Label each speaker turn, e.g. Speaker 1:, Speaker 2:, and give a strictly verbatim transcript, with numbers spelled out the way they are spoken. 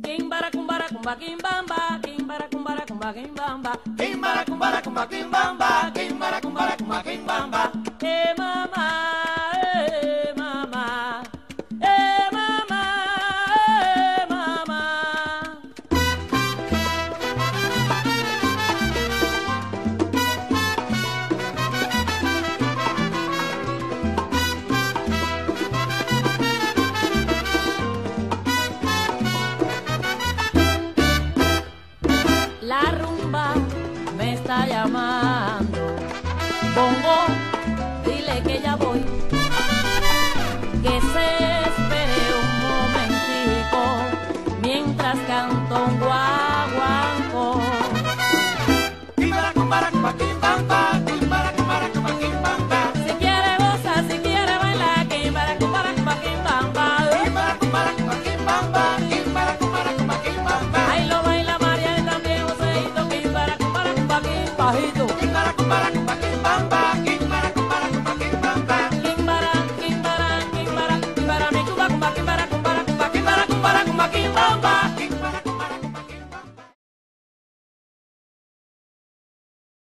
Speaker 1: Kimbara kumbara kumba kimbamba, kimbara kumbara kumba kimbamba, kimbara kumbara kumba kimbamba, kimbara kumbara kumba kimbamba. Eh mama, eh mama, eh mama, eh mama. La rumba me está llamando. Bongo, dile que ya voy. Que se espere un momentico mientras canto un guaguancó.
Speaker 2: Kimbara kumbara kumba kimbamba, kimbara kumbara kumba kimbamba.
Speaker 1: Si quiere gozar, si quiere bailar, kimbara kumbara kumba kimbamba.
Speaker 2: Kimbara kumbara kumba kimbamba, kimbara kumbara kumba kimbamba.
Speaker 1: Ahí lo baila María y también Joseito, kimbara kumbara kumba kimbajito.
Speaker 2: Kimbara kumbara kumba